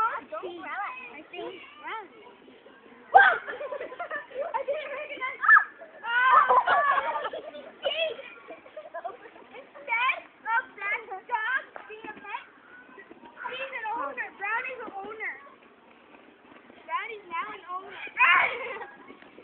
Rosie. I think Rosie. I didn't recognize. Dad, love that dog being a pet. He's an owner. Brownie's an owner. Brownie's now an owner.